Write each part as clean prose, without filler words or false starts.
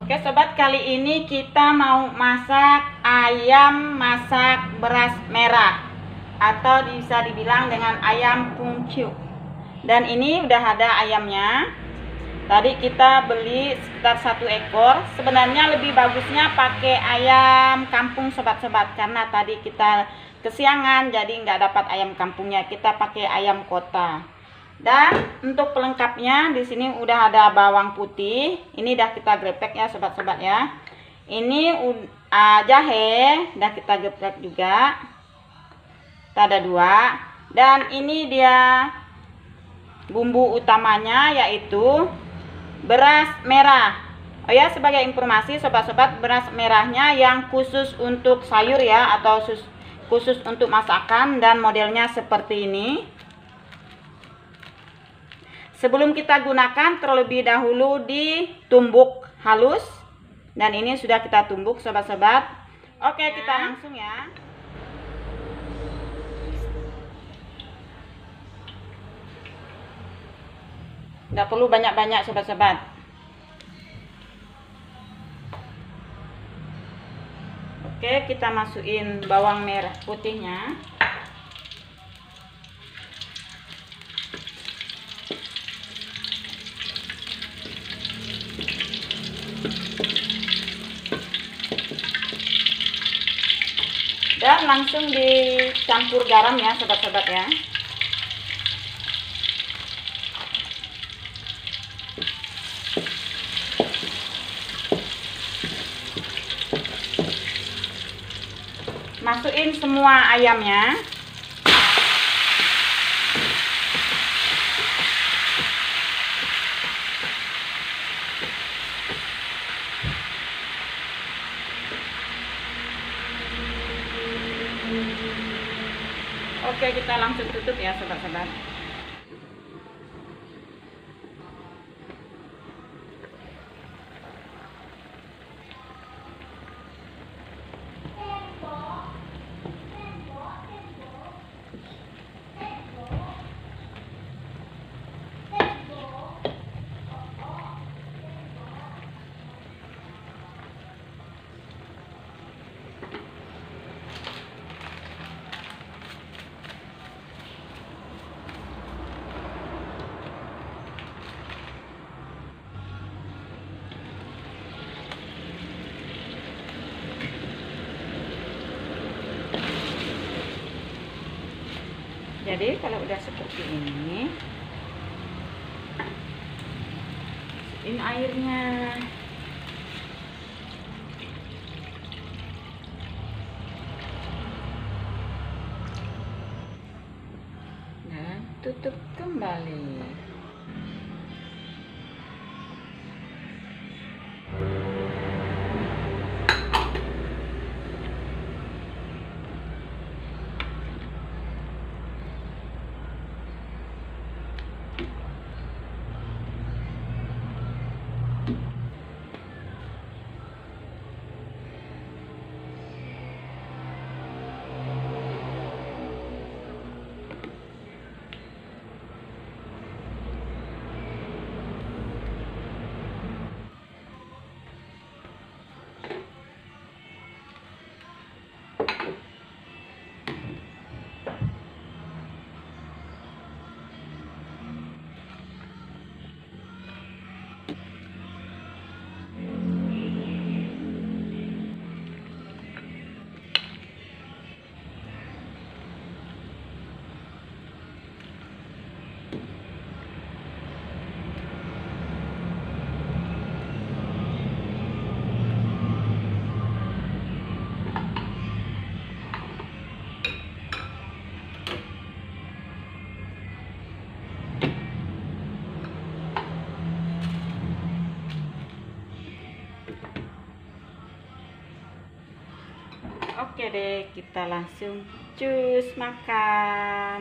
Oke sobat, kali ini kita mau masak ayam masak beras merah atau bisa dibilang dengan ayam pungciu. Dan ini udah ada ayamnya. Tadi kita beli sekitar 1 ekor. Sebenarnya lebih bagusnya pakai ayam kampung sobat-sobat, karena tadi kita kesiangan jadi nggak dapat ayam kampungnya, kita pakai ayam kota. Dan untuk pelengkapnya di sini udah ada bawang putih. Ini udah kita geprek ya sobat-sobat ya. Ini jahe udah kita geprek juga. Kita ada 2. Dan ini dia bumbu utamanya, yaitu beras merah. Oh ya, sebagai informasi sobat-sobat, beras merahnya yang khusus untuk sayur ya, atau khusus untuk masakan, dan modelnya seperti ini. Sebelum kita gunakan, terlebih dahulu ditumbuk halus. Dan ini sudah kita tumbuk sobat-sobat. Oke, kita langsung ya. Nggak perlu banyak-banyak sobat-sobat. Oke, kita masukin bawang merah putihnya. Dan langsung dicampur garam ya sobat-sobat ya. Masukin semua ayamnya. Oke, kita langsung tutup ya sobat-sobat. Jadi kalau udah seperti ini, masukin airnya. Dan tutup kembali. Oke deh, kita langsung cus makan.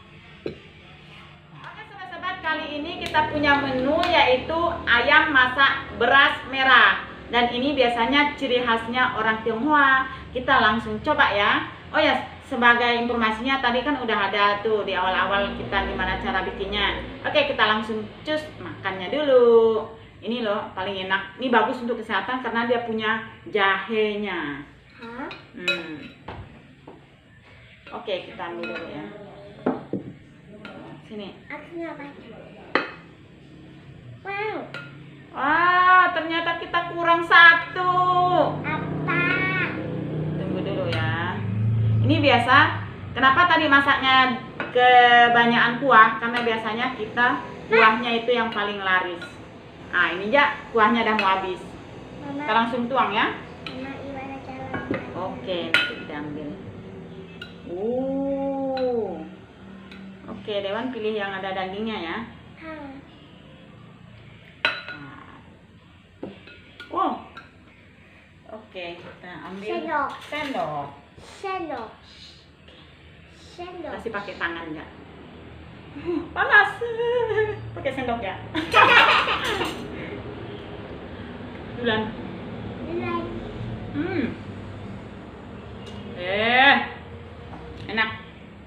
Oke sobat-sobat, kali ini kita punya menu yaitu ayam masak beras merah. Dan ini biasanya ciri khasnya orang Tionghoa. Kita langsung coba ya. Oh ya, sebagai informasinya tadi kan udah ada tuh di awal-awal kita gimana cara bikinnya. Oke, kita langsung cus makannya dulu. Ini loh paling enak. Ini bagus untuk kesehatan karena dia punya jahenya. Oke, kita ambil dulu ya. Sini. Wow, ternyata kita kurang satu. Apa? Tunggu dulu ya. Ini biasa. Kenapa tadi masaknya kebanyakan kuah? Karena biasanya kita kuahnya itu yang paling laris. Nah, ini ya kuahnya udah mau habis. Kita langsung tuang ya. Mama, gimana cara? Oke, nanti kita ambil. Oke, Dewan pilih yang ada dagingnya ya. Wow. Oke, kita ambil sendok. Kasih pakai tangan ya. Panas. Pakai sendok ya. Bulan. Enak.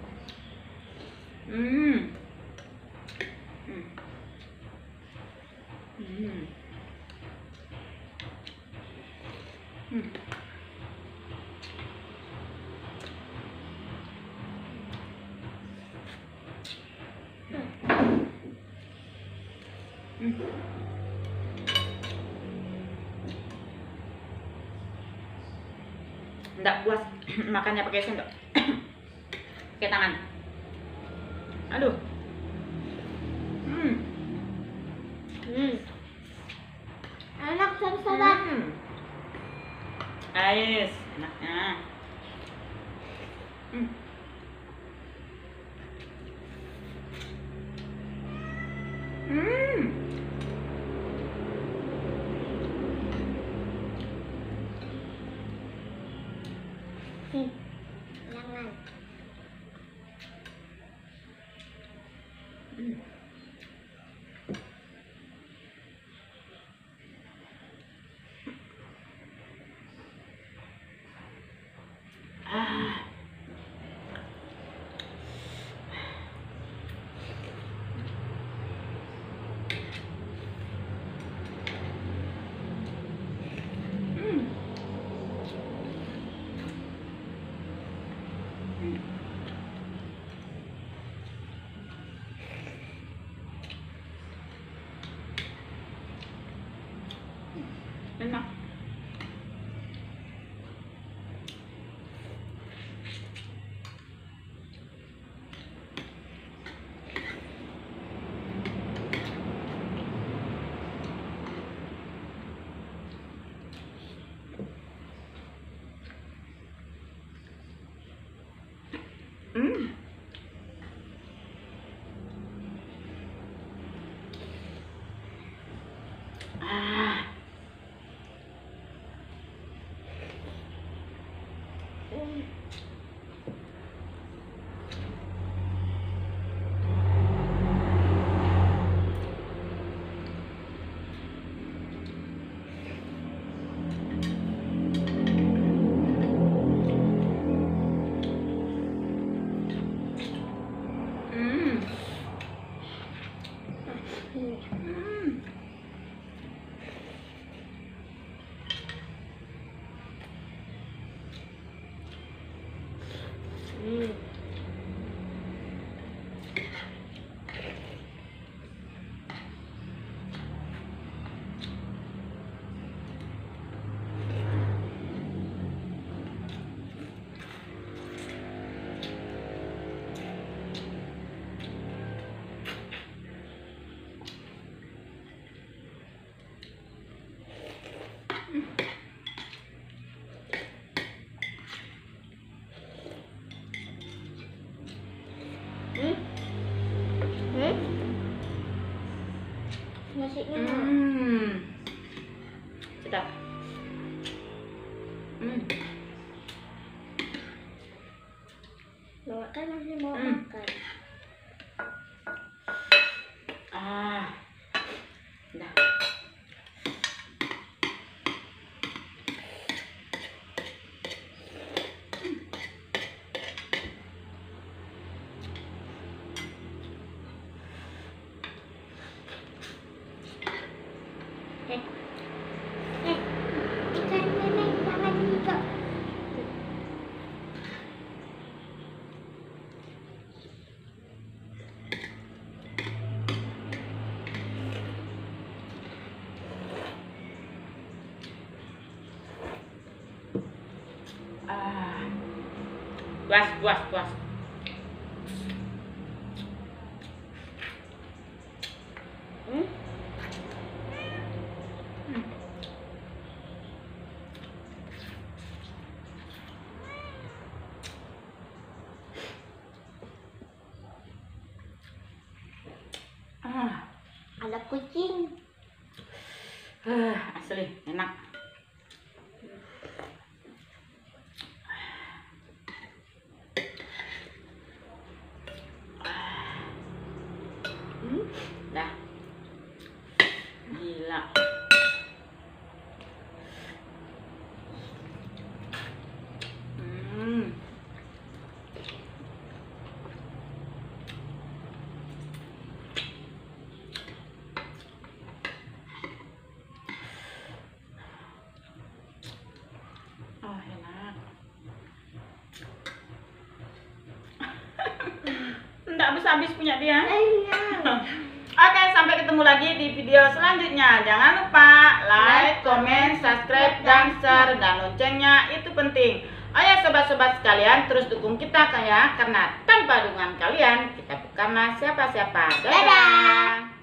Nggak puas makannya pakai sendok. Pakai tangan. Aduh. Enak sobat. Ais, enaknya. Jangan. Enak. Nasinya sedap. bawa kan masih mau makan. Dah. Puas, puas, puas. Ada kucing. Asli enak. Dah. Gila. Oh, enak. Nggak habis-habis punya dia. Oke, sampai ketemu lagi di video selanjutnya. Jangan lupa like, comment, subscribe, dan share, dan loncengnya itu penting. Ayo sobat-sobat sekalian, terus dukung kita ya, karena tanpa dukungan kalian kita bukanlah siapa-siapa. Dadah.